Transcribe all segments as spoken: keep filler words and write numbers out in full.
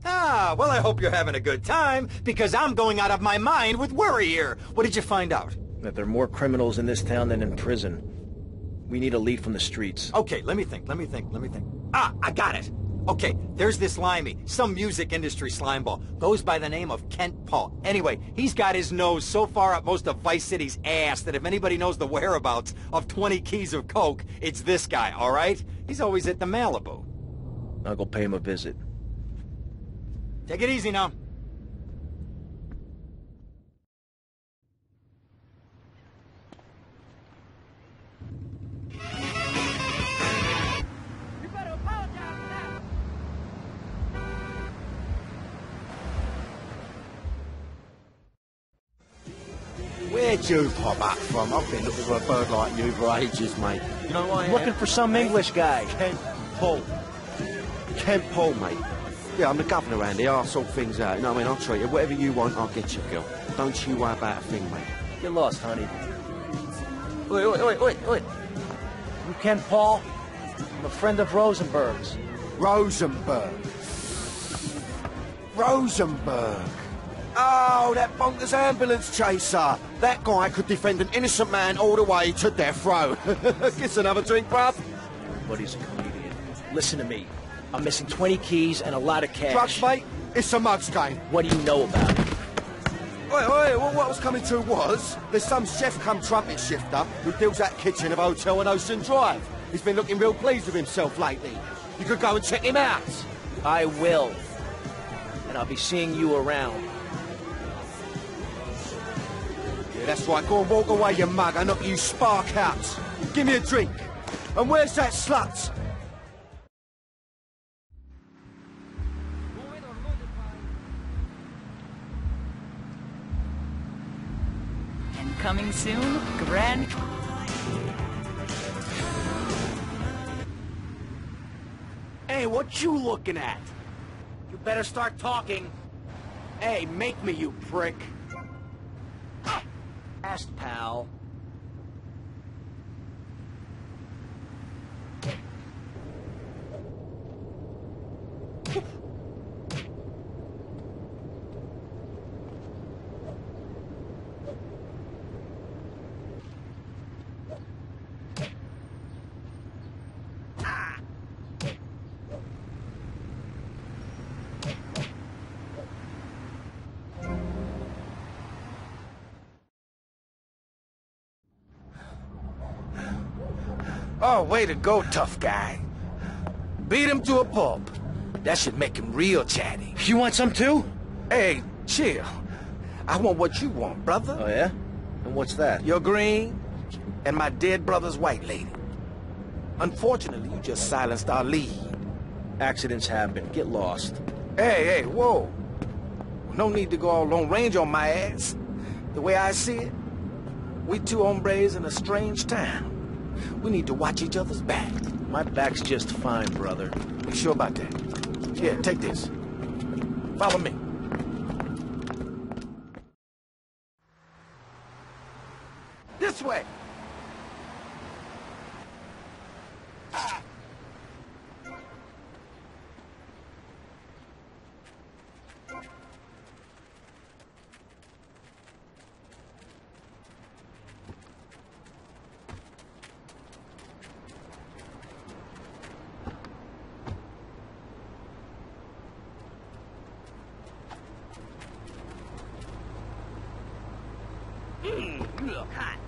Ah, well, I hope you're having a good time, because I'm going out of my mind with worry here. What did you find out? That there are more criminals in this town than in prison. We need a lead from the streets. Okay, let me think, let me think, let me think. Ah, I got it! Okay, there's this limey, some music industry slimeball. Goes by the name of Kent Paul. Anyway, he's got his nose so far up most of Vice City's ass that if anybody knows the whereabouts of twenty keys of coke, it's this guy, all right? He's always at the Malibu. I'll go pay him a visit. Take it easy now. Where'd you pop up from? I've been looking for a bird like you for ages, mate. You know why I am? Looking for some English guy. Kent Paul. Kent Paul, mate. Yeah, I'm the governor around here. I'll sort things out. You know what I mean? I'll treat you. Whatever you want, I'll get you, girl. Don't you worry about a thing, mate. Get lost, honey. Wait, wait, wait, wait, wait. You Ken Paul? I'm a friend of Rosenberg's. Rosenberg. Rosenberg. Oh, that bonkers ambulance chaser. That guy could defend an innocent man all the way to death row. Get another drink, bruv. Everybody's a comedian. Listen to me. I'm missing twenty keys and a lot of cash. Drugs, mate? It's a mug's game. What do you know about it? Wait, wait, well, what I was coming to was, there's some chef come trumpet shifter who deals that kitchen of a hotel on Ocean Drive. He's been looking real pleased with himself lately. You could go and check him out. I will. And I'll be seeing you around. Yeah, that's right. Go and walk away, you mug. I knock you spark out. Give me a drink. And where's that slut? And coming soon, Grand... Hey, what you looking at? You better start talking. Hey, make me, you prick. Fast, pal. Oh, way to go, tough guy. Beat him to a pulp. That should make him real chatty. You want some too? Hey, chill. I want what you want, brother. Oh, yeah? And what's that? Your green and my dead brother's white lady. Unfortunately, you just silenced our lead. Accidents happen. Get lost. Hey, hey, whoa. No need to go all Lone Range on my ass. The way I see it, we two hombres in a strange town. We need to watch each other's back. My back's just fine, brother. You sure about that? Here, take this. Follow me. This way. Ah. Mm, you look hot.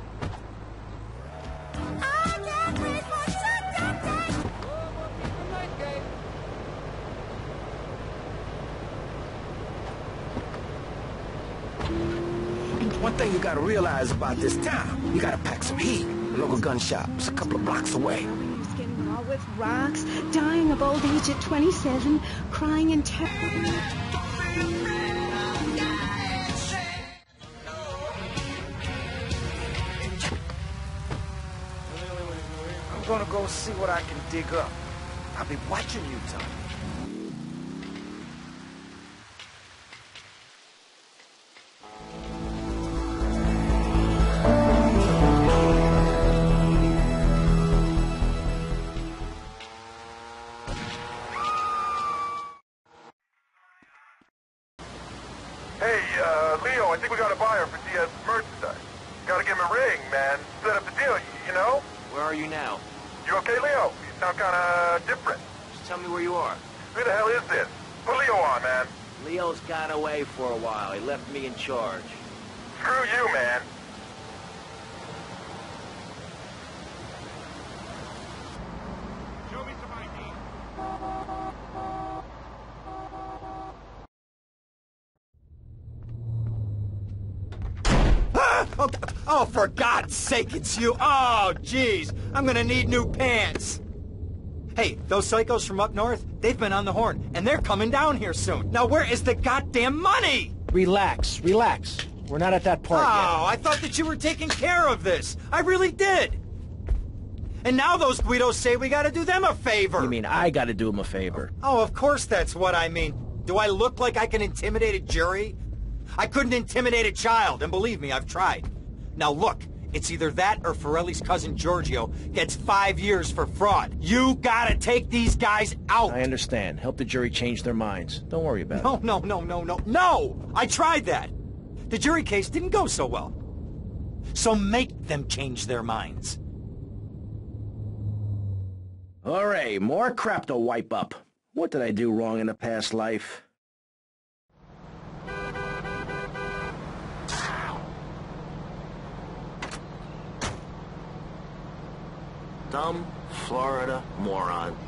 One thing you gotta realize about this town, you gotta pack some heat. The local gun shop's a couple of blocks away. He's getting raw with rocks, dying of old age at twenty-seven, crying in terror. I'm gonna go see what I can dig up. I'll be watching you, Tom. Hey, uh, Leo, I think we got a buyer for Diaz's merchandise. Gotta give him a ring, man. Set up the deal, you know? Where are you now? You okay, Leo? You sound kinda different. Just tell me where you are. Who the hell is this? Put Leo on, man. Leo's gone away for a while. He left me in charge. Screw you, man. Show me some I D. Ah! Oh, oh, for God's sake, it's you. Oh, jeez. I'm gonna need new pants. Hey, those psychos from up north, they've been on the horn, and they're coming down here soon. Now, where is the goddamn money? Relax, relax. We're not at that part yet. Oh, I thought that you were taking care of this. I really did. And now those Guidos say we gotta do them a favor. You mean I gotta do him a favor? Oh, of course that's what I mean. Do I look like I can intimidate a jury? I couldn't intimidate a child, and believe me, I've tried. Now look, it's either that or Forelli's cousin Giorgio gets five years for fraud. You gotta take these guys out. I understand. Help the jury change their minds. Don't worry about No, it. no, no, no, no, no! I tried that. The jury case didn't go so well. So make them change their minds. All right, more crap to wipe up. What did I do wrong in a past life? Dumb Florida moron.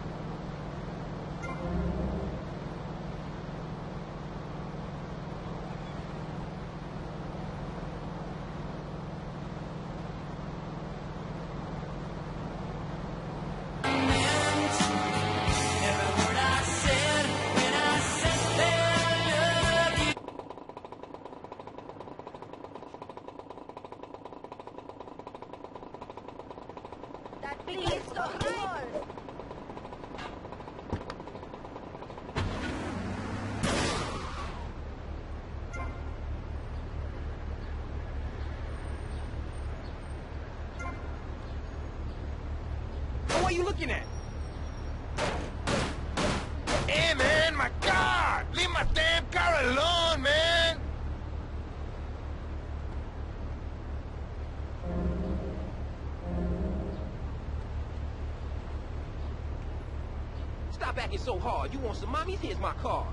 What are you looking at? Hey, man, my car! Leave my damn car alone, man! Stop acting so hard. You want some mommies? Here's my car.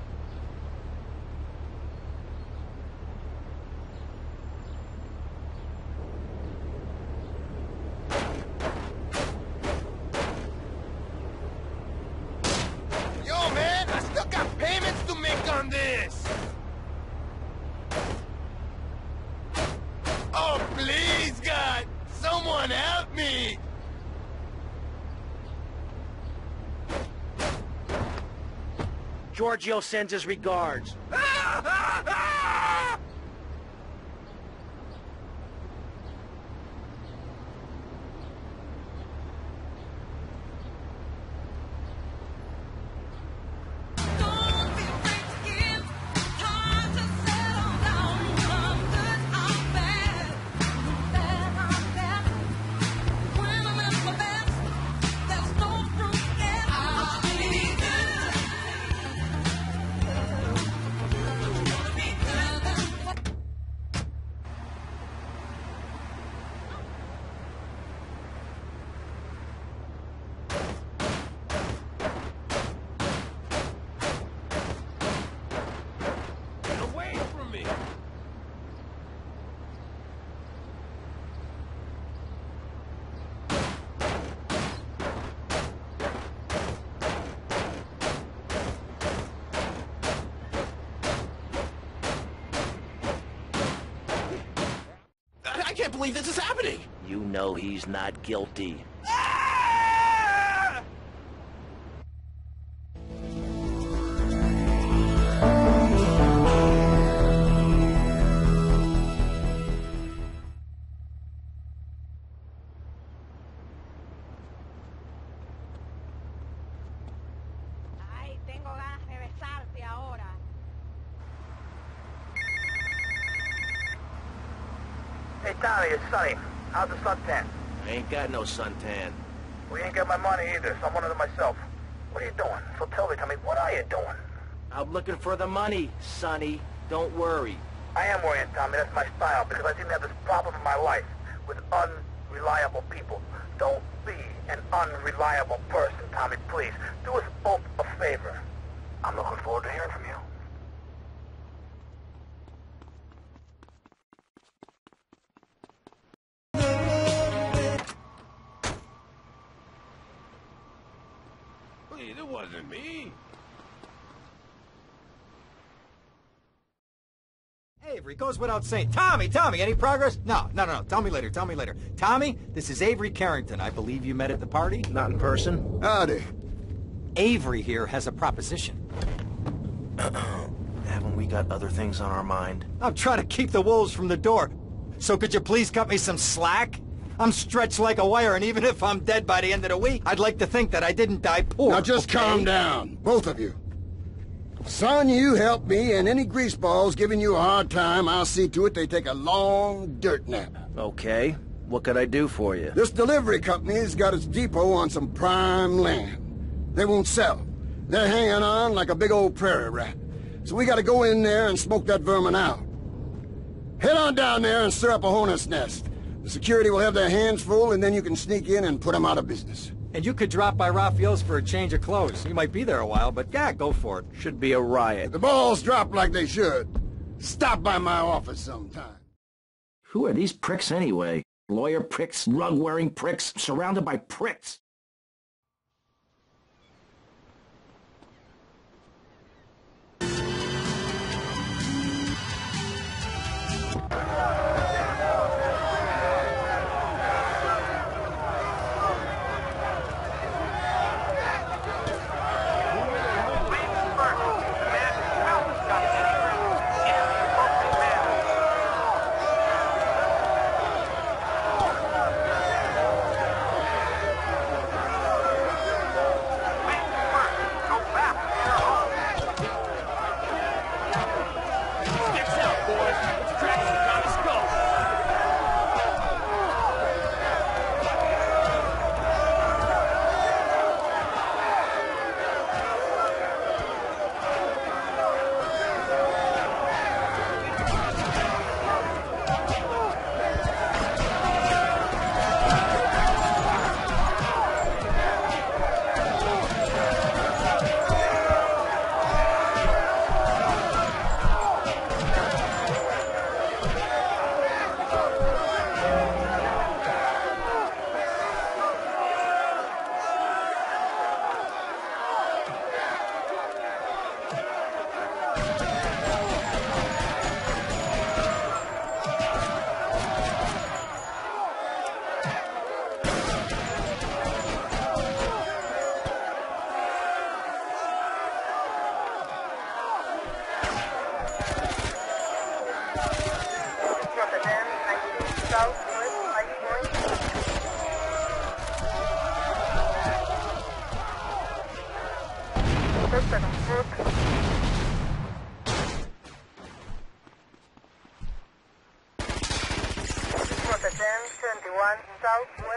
Yo, man, I still got payments to make on this! Oh, please, God! Someone help me! Giorgio sends his regards. I can't believe this is happening. You know he's not guilty. Ay, tengo ganas de besarte ahora. Hey, Tommy, it's Sonny. How's the suntan? I ain't got no suntan. We ain't got my money either, so I'm one of them myself. What are you doing? So tell me, Tommy, what are you doing? I'm looking for the money, Sonny. Don't worry. I am worrying, Tommy. That's my style, because I seem to have this problem in my life with unreliable people. Don't be an unreliable person, Tommy, please. Do us both a favor. I'm looking forward to hearing from you. Wait, it wasn't me. Avery, goes without saying. Tommy, Tommy, any progress? No, no, no, no. Tell me later, tell me later. Tommy, this is Avery Carrington. I believe you met at the party? Not in person. Howdy. Avery here has a proposition. Haven't we got other things on our mind? I'm trying to keep the wolves from the door. So could you please cut me some slack? I'm stretched like a wire, and even if I'm dead by the end of the week, I'd like to think that I didn't die poor. Now just okay? calm down, both of you. Son, you help me, and any greaseballs giving you a hard time, I'll see to it they take a long dirt nap. Okay. What could I do for you? This delivery company's got its depot on some prime land. They won't sell. They're hanging on like a big old prairie rat. So we gotta go in there and smoke that vermin out. Head on down there and stir up a hornet's nest. The security will have their hands full, and then you can sneak in and put them out of business. And you could drop by Raphael's for a change of clothes. You might be there a while, but yeah, go for it. Should be a riot. If the balls drop like they should, stop by my office sometime. Who are these pricks anyway? Lawyer pricks, rug-wearing pricks, surrounded by pricks. seventy-one South